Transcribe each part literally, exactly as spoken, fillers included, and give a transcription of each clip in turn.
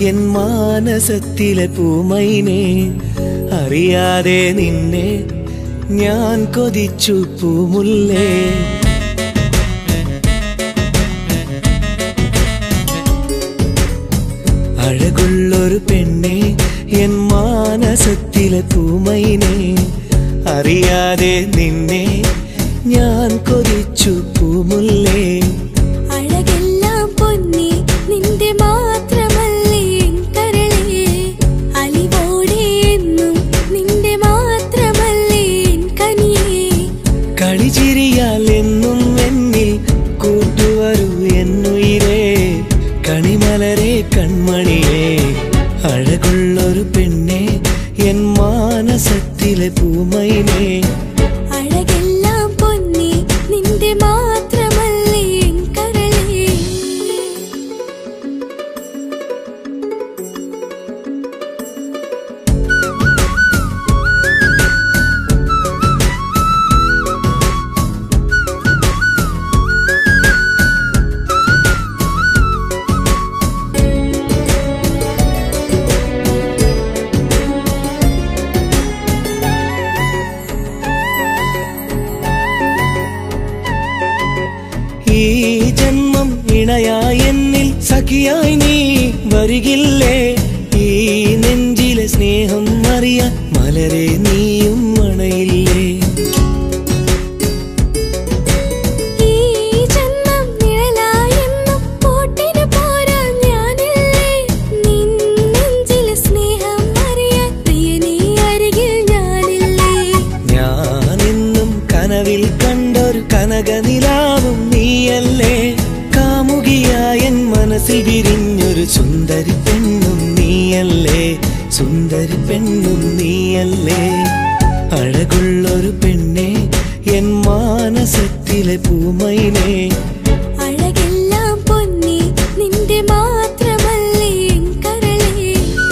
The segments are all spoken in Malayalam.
എൻ മാനസത്തിലെ പൂമൈനെ അറിയാതെ നിന്നെ ഞാൻ കൊതിച്ചു പൂമുല്ലേ അഴകുള്ളൊരു പെണ്ണെ എൻ മാനസത്തിലെ പൂമൈനെ അറിയാതെ നിന്നെ ഞാൻ കൊതിച്ചു പൂമുല്ലേ അഴകെല്ലാം പൊന്നി നിന്റെ മാത്രമല്ലേ കരളേ അലിവോടെ എന്നും നിന്റെ മാത്രമല്ലേ കനിയേ കളിചിരിയാൽ എന്നും എന്നിൽ കൂട്ടുവരൂ എന്നുയിരേ കണിമലരെ കൺമണിയേ അഴകുള്ളൊരു പെണ്ണെ എൻ മാനസത്തിലെ പൂമൈനെ അഴകെല്ലാം പൊന്നി നിന്റെ മാത്രമല്ലേ കരളേ ഈ ജന്മം ഇണയായി എന്നിൽ സഖിയായി നീ വരികില്ലേ ഈ നെഞ്ചിലെ സ്നേഹം അറിയാൻ മലരെ നീയും അണയില്ലേ ഈ ജന്മം നിഴലായെന്നും കൂട്ടിന് പോരാൻ ഞാനില്ലേ നിൻ നെഞ്ചിലെ സ്നേഹം അറിയാൻ പ്രിയനീ അരികിൽ ഞാനില്ലേ ഞാനെന്നും കനവിൽ കണ്ടൊരു കനകനിലാവും നീയല്ലേ കാമുകിയായ എൻ മനസ്സിൽ വിരിഞ്ഞൊരു സുന്ദരി പെണ്ണും നീയല്ലേ സുന്ദരി പെണ്ണും നീയല്ലേ അഴകുള്ളൊരു പെണ്ണെ എൻ മാനസത്തിലെ പൂമൈനെ അഴകെല്ലാം പൊന്നി നിന്റെ മാത്രമല്ലേ കരളേ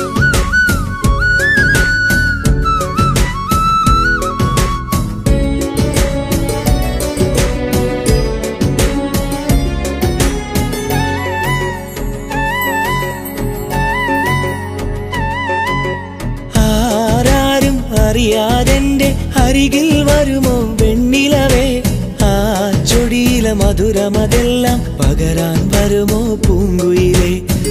ആരാരും അറിയാതെന്റെ അരികിൽ വരുമോ വെണ്ണിലവേ ആ ചൊടിയിലെ മധുരമതെല്ലാം പകരാൻ വരുമോ പൂങ്കുയിലേ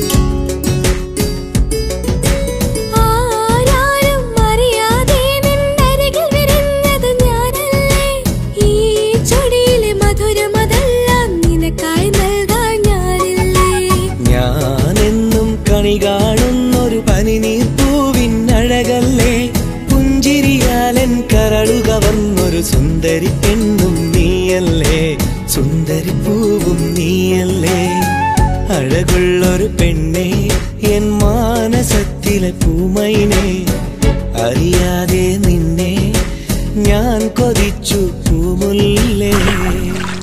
ആരാരും അറിയാതെ നിന്നരികിൽ വിരിഞ്ഞത് ഞാനല്ലേ ഈ ചൊടിയിലെ മധുരമതെല്ലാം നിനക്കായി നൽകാൻ ഞാനില്ലേ ഞാനെന്നും കണി കാണുന്നൊരു പനിനീർ പൂവിൻ അഴകല്ലേ പുഞ്ചിരിയാലൻ കരളു കവർന്നൊരു സുന്ദരി പെണ്ണും നീയല്ലേ സുന്ദരി പൂവും നീയല്ലേ അഴകുള്ളൊരു പെണ്ണെ എൻ മാനസത്തിലെ പൂമൈനെ അറിയാതെ നിന്നെ ഞാൻ കൊതിച്ചു പൂമുല്ലേ